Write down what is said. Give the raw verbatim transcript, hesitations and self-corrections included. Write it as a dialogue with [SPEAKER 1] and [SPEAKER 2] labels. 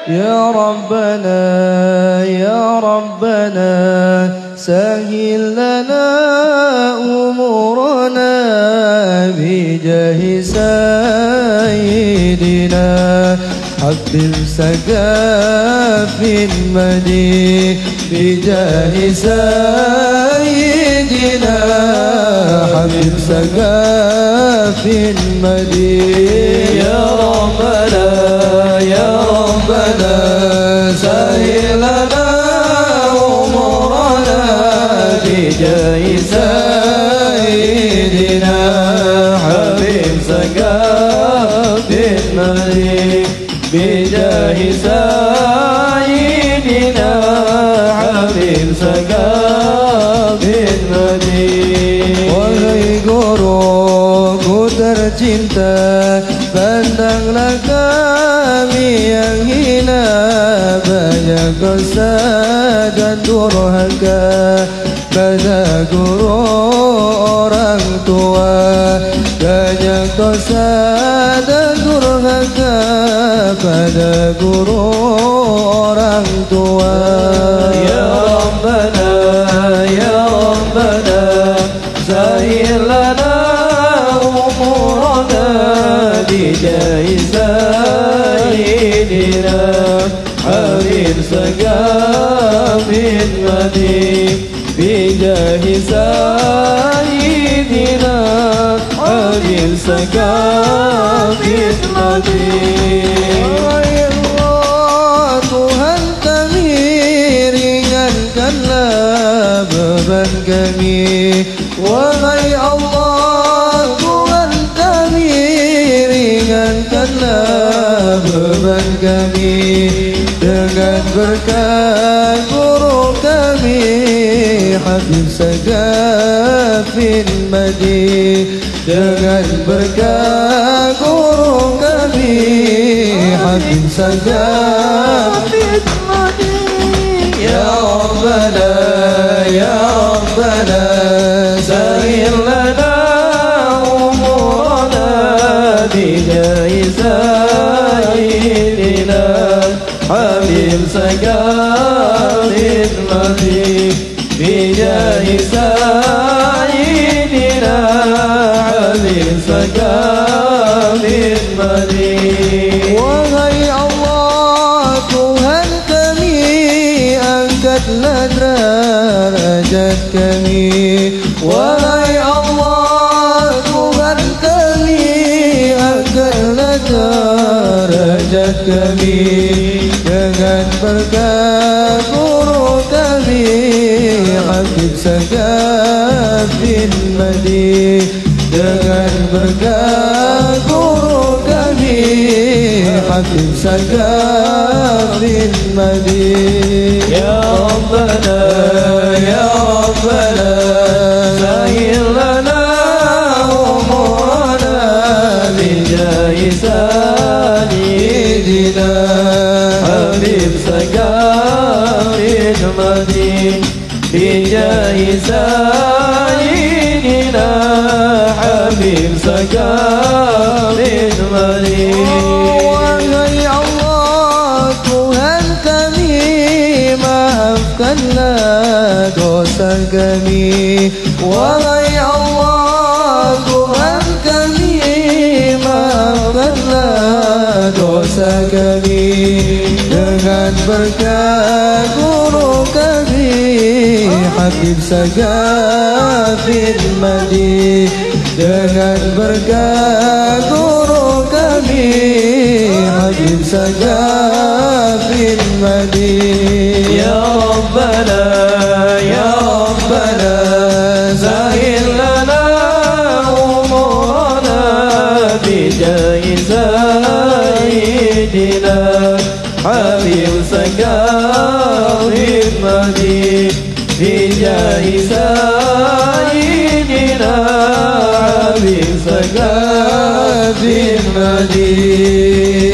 [SPEAKER 1] يا ربنا يا ربنا سهل لنا أمورنا بجاه سيدنا حبب سقاف المدين بجاه سيدنا حبب سقاف المدين يا ربنا يا ربنا سهل لنا أمورنا بجاه سيدنا حبيب سقاف المدين بجاه سيدنا حبيب سقاف المدين. Wahai guruku tercinta, pandanglah kami yang hina, banyak dosa dan durhaka pada guru orang tua, banyak dosa dan durhaka pada guru orang tua. Ya Rabbana ya Rabbana sahil lana umurana bijah sayyidina habib saqafil madin bijah sayyidina habib saqafil madin. Tuhan kami ringankanlah beban kami, wahai Allah Tuhan kami ringankanlah beban kami dengan berkat guru kami Habib Saqafil Madin, dengan berkat guru kami Habib Saqafil Madin. Ya Rabbana ya Rabbana sahil lana umurana bijah sayyidina Habib Saqafil Madin bijah sayyidina Habib Saqafil Madin. Wahai Allah Tuhan kami, angkatlah derajat kami, wahai Allah Tuhan kami, angkatlah derajat kami dengan berkat guru kami Habib Saqafil Madin, dengan berkat guru kami Habib Saqafil Madin. Ya Rabbana ya Rabbana sahil lana umurana bijah sayyidina Habib Saqafil Madin bijah sayyidina Habib Saqafil Madin. Wahai Allah Tuhan kami, maafkanlah dosa kami, wahai Allah Tuhan kami, maafkanlah dosa kami dengan berkat guru kami Habib Saqafil Madin, dengan berkat guru kami Habib Saqafil Madin. Ya Rabbana ya Rabbana sahil lana umurana bijah sayyidina Habib Saqafil Madin bijah sayyidina Habib Saqafil Madin.